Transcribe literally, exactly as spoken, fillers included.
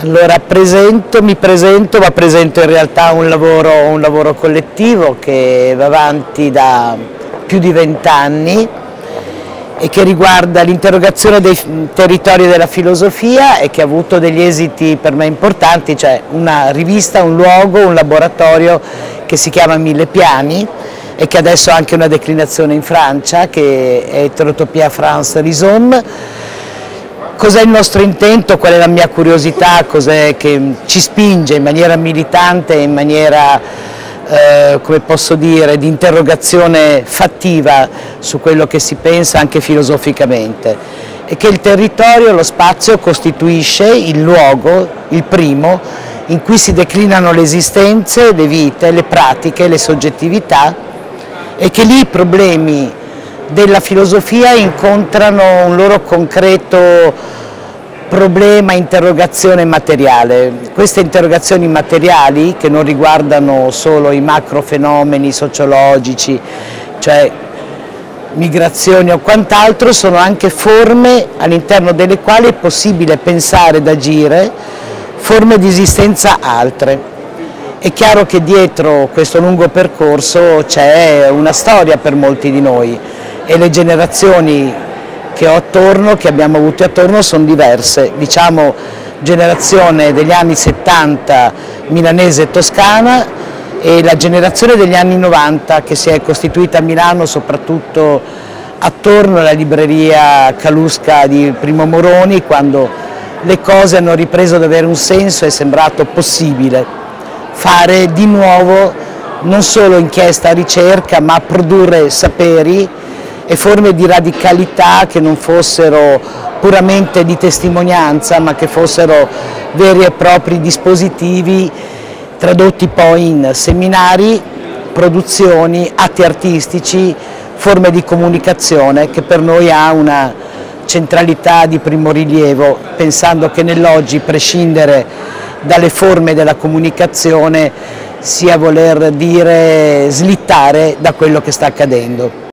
Allora presento, mi presento, ma presento in realtà un lavoro, un lavoro collettivo che va avanti da più di vent'anni e che riguarda l'interrogazione dei territori della filosofia e che ha avuto degli esiti per me importanti, cioè una rivista, un luogo, un laboratorio che si chiama Mille Piani e che adesso ha anche una declinazione in Francia che è Heterotopia France Rhizome. Cos'è il nostro intento, qual è la mia curiosità, cos'è che ci spinge in maniera militante, in maniera, eh, come posso dire, di interrogazione fattiva su quello che si pensa anche filosoficamente. E che il territorio, lo spazio costituisce il luogo, il primo, in cui si declinano le esistenze, le vite, le pratiche, le soggettività e che lì i problemi della filosofia incontrano un loro concreto problema, interrogazione materiale. Queste interrogazioni materiali, che non riguardano solo i macrofenomeni sociologici, cioè migrazioni o quant'altro, sono anche forme all'interno delle quali è possibile pensare ed agire, forme di esistenza altre. È chiaro che dietro questo lungo percorso c'è una storia per molti di noi e le generazioni che ho attorno, che abbiamo avuto attorno, sono diverse. Diciamo generazione degli anni settanta milanese e toscana e la generazione degli anni novanta che si è costituita a Milano soprattutto attorno alla libreria Calusca di Primo Moroni, quando le cose hanno ripreso ad avere un senso e è sembrato possibile fare di nuovo non solo inchiesta, ricerca, ma produrre saperi e forme di radicalità che non fossero puramente di testimonianza, ma che fossero veri e propri dispositivi tradotti poi in seminari, produzioni, atti artistici, forme di comunicazione che per noi ha una centralità di primo rilievo, pensando che nell'oggi prescindere dalle forme della comunicazione sia voler dire slittare da quello che sta accadendo.